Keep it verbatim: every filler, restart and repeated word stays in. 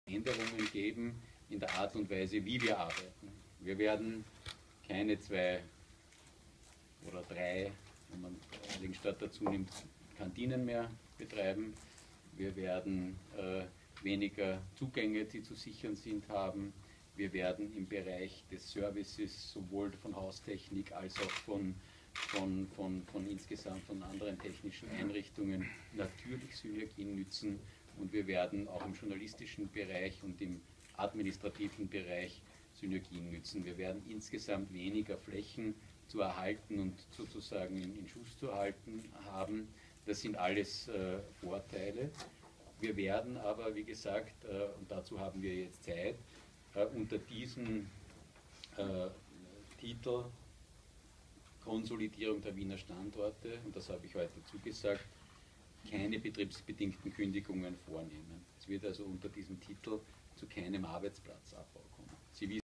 Änderungen geben in der Art und Weise, wie wir arbeiten. Wir werden keine zwei oder drei, wenn man Heiligenstadt dazu nimmt, Kantinen mehr betreiben. Wir werden äh, weniger Zugänge, die zu sichern sind, haben. Wir werden im Bereich des Services sowohl von Haustechnik als auch von, von, von, von insgesamt von anderen technischen Einrichtungen natürlich Synergien nützen. Und wir werden auch im journalistischen Bereich und im administrativen Bereich Synergien nützen. Wir werden insgesamt weniger Flächen zu erhalten und sozusagen in, in Schuss zu halten haben. Das sind alles äh, Vorteile. Wir werden aber, wie gesagt, äh, und dazu haben wir jetzt Zeit, äh, unter diesem äh, Titel Konsolidierung der Wiener Standorte, und das habe ich heute zugesagt, keine betriebsbedingten Kündigungen vornehmen. Es wird also unter diesem Titel zu keinem Arbeitsplatzabbau kommen. Sie wissen,